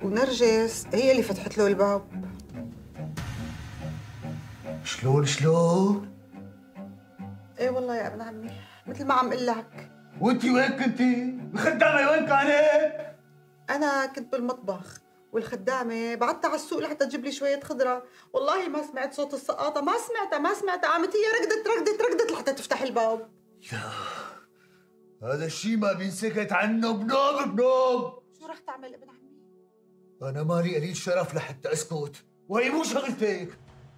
ونرجس هي اللي فتحت له الباب. شلون؟ ايه والله يا ابن عمي، مثل ما عم قل لك. وانتي وين كنتي؟ الخدامة وين كانت؟ انا كنت بالمطبخ، والخدامة بعتها على السوق لحتى تجيب لي شوية خضرة. والله ما سمعت صوت السقاطة، ما سمعتها، قامت هي ركضت لحتى تفتح الباب. لا، هذا الشيء ما بينسكت عنه بنوب. شو رح تعمل ابن عمي؟ أنا مالي قليل شرف لحتى أسكت، وهي مو شغلتك.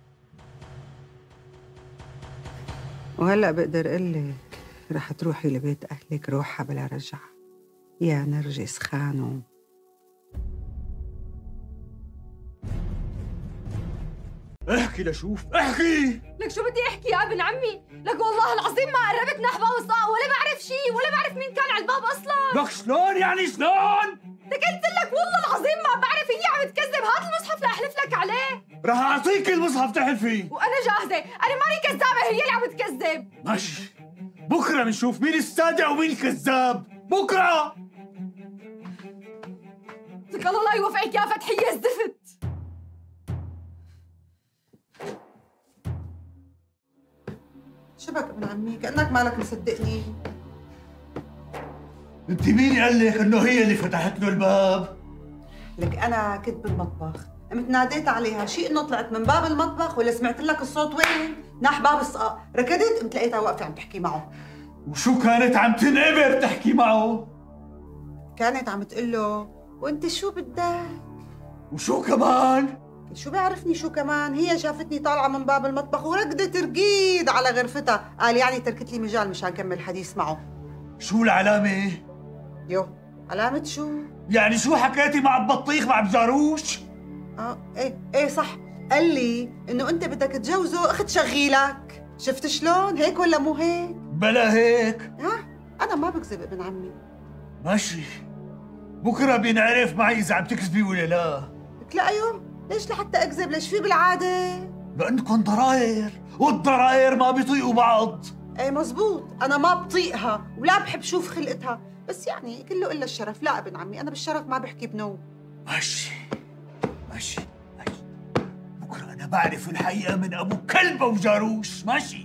وهلأ بقدر أقول لك رح تروحي لبيت أهلك روحة بلا رجعة يا نرجس خانو. احكي لشوف، احكي. لك شو بدي احكي يا ابن عمي؟ لك والله العظيم ما قربت نحبة وصاء، ولا بعرف شيء، ولا بعرف مين كان على الباب اصلا. لك شلون يعني شلون؟ لك قلت لك والله العظيم ما بعرف، هي عم تكذب. هات المصحف لاحلف لك عليه. رح اعطيك المصحف تحلفي. وانا جاهزه، انا ماني كذابه، هي اللي عم تكذب. ماشي، بكره بنشوف مين الصادق ومين الكذاب، بكره. لك الله لا يوفقك يا فتحيه الزفت. شبك ابن عمي؟ كأنك مالك مصدقني. انت مين قال لك انه هي اللي فتحت له الباب؟ لك انا كنت بالمطبخ، قمت ناديت عليها، شيء انه طلعت من باب المطبخ ولا سمعت لك الصوت وين؟ ناح باب السقا، ركضت قمت لقيتها واقفه عم تحكي معه. وشو كانت عم تنقبر تحكي معه؟ كانت عم تقول له وانت شو بدك؟ وشو كمان؟ شو بيعرفني شو كمان؟ هي شافتني طالعه من باب المطبخ وركضت رقيد على غرفتها، قال يعني تركت لي مجال مشان كمل حديث معه. شو العلامة؟ يو علامة شو؟ يعني شو حكيتي مع البطيخ مع بجاروش؟ ايه صح، قال لي انه انت بدك تجوزه اخت شغيلك. شفت شلون؟ هيك ولا مو هيك؟ بلا هيك. ها؟ انا ما بكذب ابن عمي. ماشي، بكره بينعرف معي اذا عم تكذبي ولا لا. لك لا ايوه، ليش لحتى اكذب؟ ليش في بالعاده؟ لانكم ضراير، والضراير ما بيطيقوا بعض. ايه مزبوط، انا ما بطيقها ولا بحب شوف خلقتها، بس يعني كله الا الشرف. لا ابن عمي، انا بالشرف ما بحكي بنو. ماشي، بكره انا بعرف الحقيقه من ابو كلبه وجاروش. ماشي.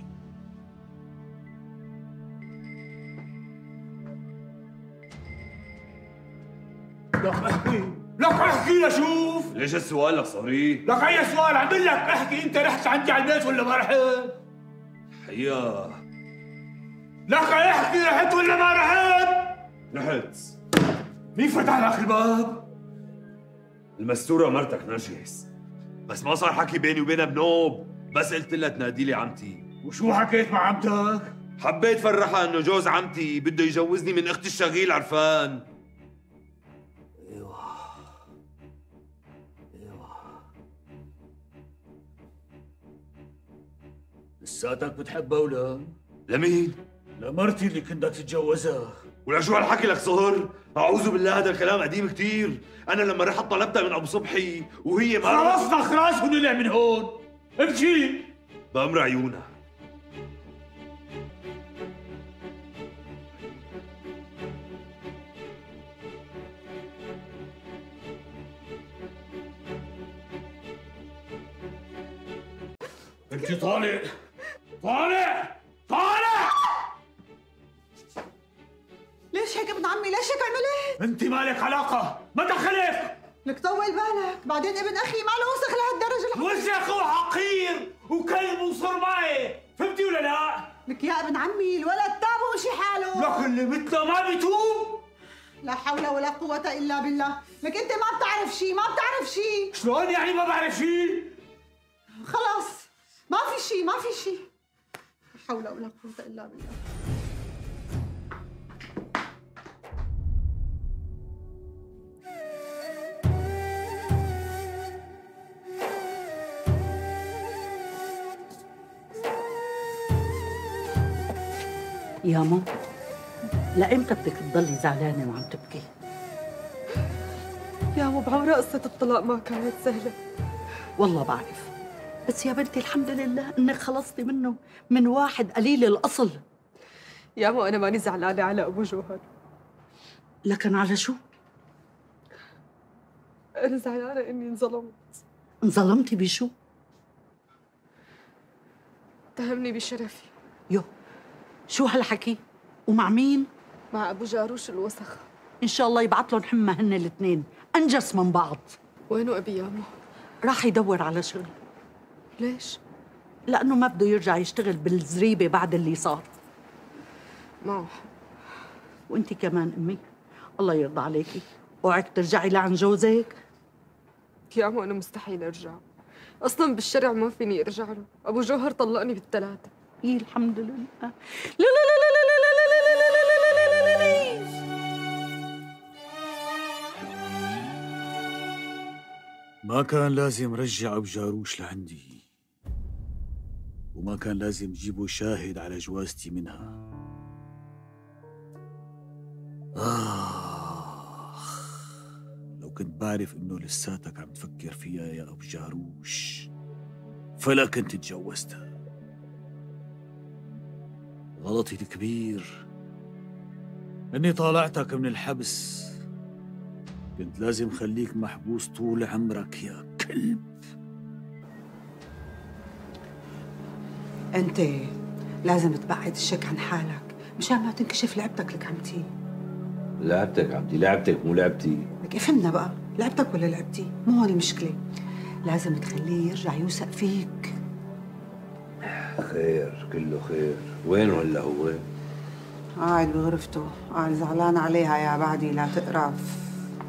لك احكي لشوف. ليش السؤال لك صهري؟ لك اي سؤال؟ عم بقول لك احكي، انت رحت عندي على البيت ولا ما رحت؟ حقيقة لك احكي، رحت ولا ما رحت؟ رحت. مين فتح لك الباب؟ المستورة مرتك نرجس، بس ما صار حكي بيني وبينها بنوب، بس قلت لها تنادي لي عمتي. وشو حكيت مع عمتك؟ حبيت فرحها انه جوز عمتي بده يجوزني من اختي الشغيل عرفان. ايوه لساتك بتحبها ولا؟ لمين؟ لمرتي اللي كنت بدك تتجوزها. ولا شو هالحكي لك صهر؟ اعوذ بالله، هذا الكلام قديم كثير. انا لما رحت طلبتها من ابو صبحي وهي ما خلصنا خلاص ونلع من هون. امشي بأمر عيونها. انت طالع. ليش هيك ابن عمي؟ ليش هيك عملت؟ انت مالك علاقه، ما دخلك. لك طول بالك، بعدين ابن اخي ما له وسخ لهالدرجه. وسخ وحقير وكلب وصرمايه، فهمتي ولا لا؟ لك يا ابن عمي الولد تاب ومشي حاله. لك اللي مثله ما بيتوب. لا حول ولا قوة إلا بالله. لك أنت ما بتعرف شيء. شلون يعني ما بعرف شيء؟ خلاص ما في شيء. لا حول ولا قوة إلا بالله. ياما لإمتى بدك تضلي زعلانة وعم تبكي؟ يا مو بعمرها قصة الطلاق ما كانت سهلة. والله بعرف، بس يا بنتي الحمد لله إنك خلصتي منه، من واحد قليل الأصل. يا مو أنا ماني زعلانة على أبو جوهر. لكن على شو؟ أنا زعلانة إني انظلمت. انظلمتي بشو؟ اتهمني بشرفي. يو، شو هالحكي؟ ومع مين؟ مع أبو جاروش الوسخ. إن شاء الله يبعث لهم حمى هن الاثنين، أنجس من بعض. وينه أبي ياما؟ راح يدور على شغل. ليش؟ لأنه ما بده يرجع يشتغل بالزريبة بعد اللي صار. معه. وأنتِ كمان أمي، الله يرضى عليكي، اوعك ترجعي لعن جوزك. ياما أنا مستحيل أرجع. أصلاً بالشرع ما فيني أرجع له، أبو جوهر طلقني بالثلاثة. إيه الحمد لله. لا لا لا لا لا لا لا لا لا لا لا لا لا. ما كان لازم رجع أبو جاروش لعندي، وما كان لازم جيبه شاهد على جوازتي منها. لو كنت بعرف إنه لساتك عم تفكر فيها يا أبو جاروش فلا كنت تجوزتها. غلطي الكبير إني طالعتك من الحبس، كنت لازم خليك محبوس طول عمرك يا كلب. انت لازم تبعد الشك عن حالك مشان ما تنكشف لعبتك لك عمتي. لعبتك عمتي، لعبتك مو لعبتي. لك افهمنا بقى، لعبتك ولا لعبتي؟ مو هون المشكلة، لازم تخليه يرجع يوثق فيك. خير كله خير. وينه هلا هو؟ قاعد بغرفته، قاعد زعلان عليها يا بعدي لا تقرف.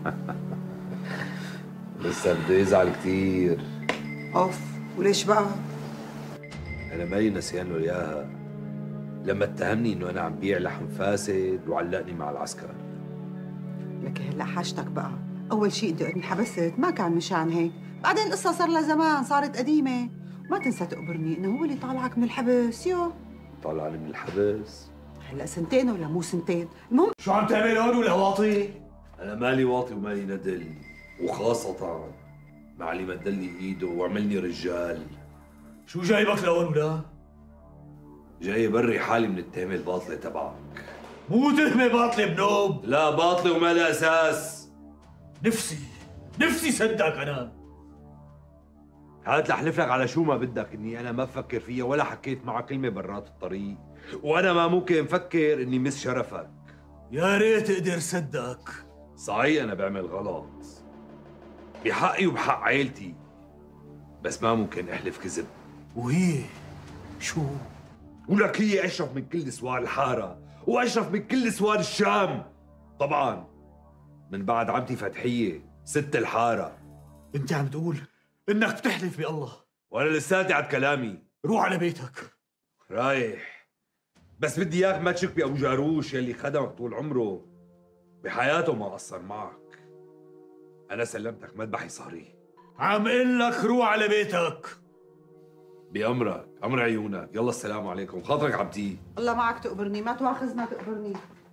لسه بده يزعل كثير. اوف، وليش بقى؟ انا مالي نسيان له اياها لما اتهمني انه انا عم بيع لحم فاسد وعلقني مع العسكر. لك هلا حاجتك بقى، اول شيء انت انحبست ما كان مشان هيك، بعدين القصه صار لها زمان، صارت قديمه. ما تنسى تقبرني انه هو اللي طالعك من الحبس. يو طلعني من الحبس هلا سنتين ولا مو سنتين، المهم شو عم تعمل هون ولا واطي؟ انا مالي واطي ومالي ندل، وخاصة مع اللي مد لي ايده وعملني رجال. شو جايبك لهون ولا؟ جاي بري حالي من التهمة الباطلة تبعك. مو تهمة باطلة بنوب. لا باطلة وما لها اساس. نفسي صدقك انا. هات لحلف لك على شو ما بدك اني انا ما بفكر فيها ولا حكيت معك كلمة برات الطريق، وانا ما ممكن افكر اني مس شرفك. يا ريت اقدر صدقك. صحيح انا بعمل غلط بحقي وبحق عيلتي، بس ما ممكن احلف كذب. وهي شو؟ ولك هي اشرف من كل نسوان الحاره واشرف من كل نسوان الشام، طبعا من بعد عمتي فتحيه ست الحاره. انت عم تقول انك بتحلف بالله؟ وانا لساتي على كلامي. روح على بيتك. رايح، بس بدي اياك ما تشك بابو جاروش يلي خدمك طول عمره، بحياته ما قصر معك. انا سلمتك مذبحي صهري. عم قل لك روح على بيتك. بأمرك، أمر عيونك. يلا السلام عليكم. خاطرك عبدي. الله معك تقبرني، ما تواخذنا تقبرني.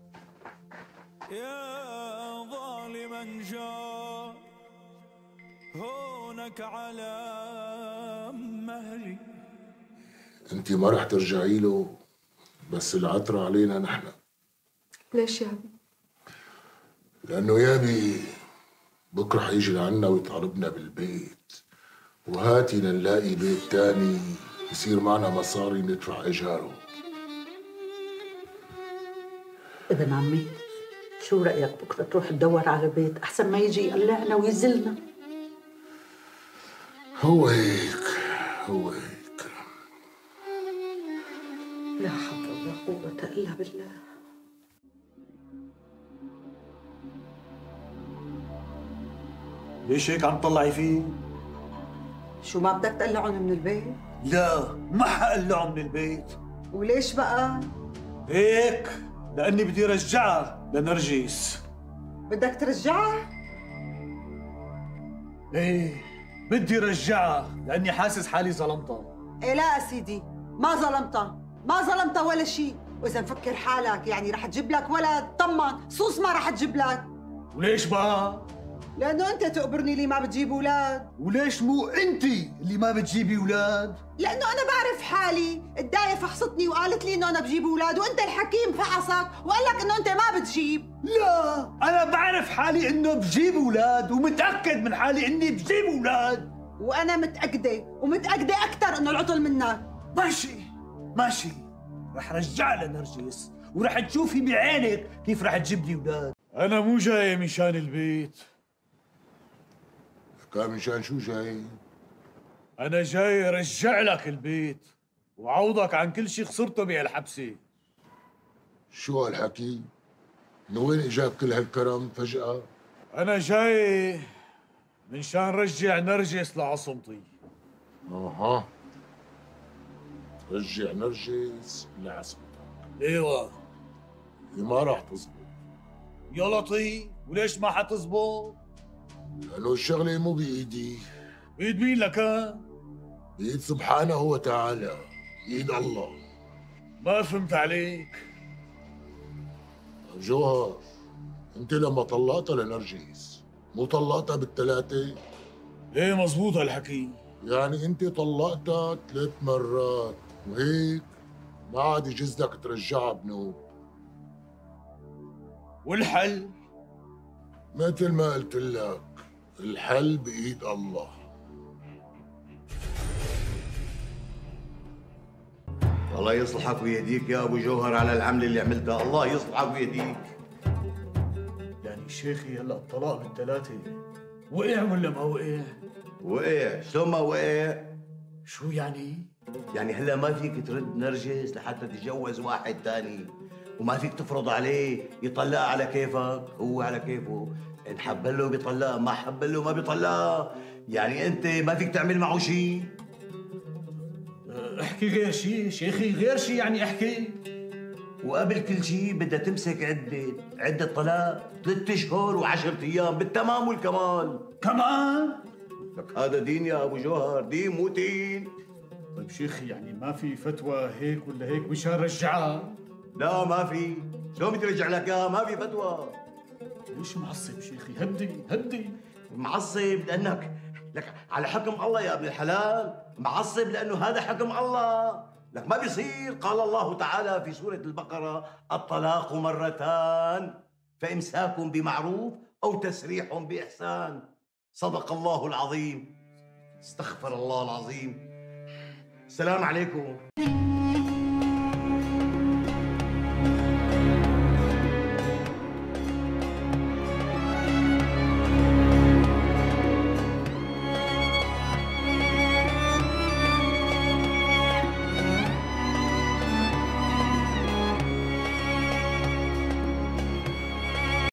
يا ظالما جاء هونك على مهلي. انت ما رح ترجعي له، بس العطرة علينا نحن. ليش يا أبي؟ لأنه يابي بكره حيجي لعنا ويطالبنا بالبيت، وهاتي لنلاقي بيت تاني يصير معنا مصاري ندفع إيجاره. ابن عمي، شو رأيك بكرة تروح تدور على بيت أحسن ما يجي يقلعنا ويزلنا؟ هو هيك. لا حول ولا قوة إلا بالله. ليش هيك عم تطلعي فيه؟ شو ما بدك تقلعهم من البيت؟ لا، ما حقلعه من البيت. وليش بقى؟ هيك لأني بدي رجعها لنرجس. بدك ترجعها؟ ايه بدي رجعها لأني حاسس حالي ظلمتها. إيه لا يا سيدي، ما ظلمتها ولا شيء، وإذا مفكر حالك يعني رح تجيب لك ولد، طمن صوص ما رح تجيب لك. وليش بقى؟ لانه انت تقبرني لي ما بتجيب اولاد. وليش مو انت اللي ما بتجيبي اولاد؟ لانه انا بعرف حالي، الداية فحصتني وقالت لي انه انا بجيب اولاد، وانت الحكيم فحصك وقال لك انه انت ما بتجيب. لا، انا بعرف حالي انه بجيب اولاد ومتاكد من حالي اني بجيب اولاد. وانا متاكده ومتاكده اكثر انه العطل منك. ماشي ماشي، رح رجع لها نرجس ورح تشوفي بعينك كيف رح تجيب لي اولاد. انا مو جاي مشان البيت. كان مشان شو جاي؟ انا جاي ارجع لك البيت وعوضك عن كل شيء خسرته بهالحبسه. شو هالحكي؟ من وين اجاك كل هالكرم فجأة؟ انا جاي من شان رجع نرجس لعصمتي. اها، رجع نرجس لعصمتك. ايوه. هي ما راح تزبط. يا لطيف، وليش ما حتزبط؟ لأنه الشغلة مو بإيدي. بيد مين لك؟ بإيد سبحانه وتعالى، بإيد الله. ما فهمت عليك. جوهر، أنت لما طلقتها لنرجس مو طلقتها بالثلاثة؟ ايه مزبوط هالحكي. يعني أنت طلقتها 3 مرات وهيك ما عاد يجوز لك ترجعها بنوب. والحل؟ مثل ما قلت لك، الحل بإيد الله. الله يصلحك ويهديك يا ابو جوهر على العمل اللي عملتها، الله يصلحك ويهديك. يعني شيخي هلا الطلاق بالثلاثة وقع ولا ما وقع؟ وقع، شلون ما وقع؟ شو يعني؟ يعني هلا ما فيك ترد نرجس لحتى تتجوز واحد تاني، وما فيك تفرض عليه يطلقها على كيفك، هو على كيفه، ان حب له بيطلقها، ما حب له ما بيطلقها، يعني انت ما فيك تعمل معه شيء. احكي غير شيء شيخي، غير شيء يعني احكي. وقبل كل شيء بدها تمسك عدة طلاق 3 أشهر و10 أيام بالتمام والكمال. كمان؟ لك هذا دين يا ابو جوهر، دين مو دين. طيب شيخي يعني ما في فتوى هيك ولا هيك مشان رجعها؟ لا ما في، شلون بدي ارجع لك اياها؟ ما في فتوى. ليش معصب شيخي؟ هدي هدي. معصب لانك لك على حكم الله يا ابن الحلال، معصب لانه هذا حكم الله، لك ما بيصير. قال الله تعالى في سورة البقرة: الطلاق مرتان فإمساك بمعروف أو تسريح بإحسان. صدق الله العظيم. استغفر الله العظيم. السلام عليكم.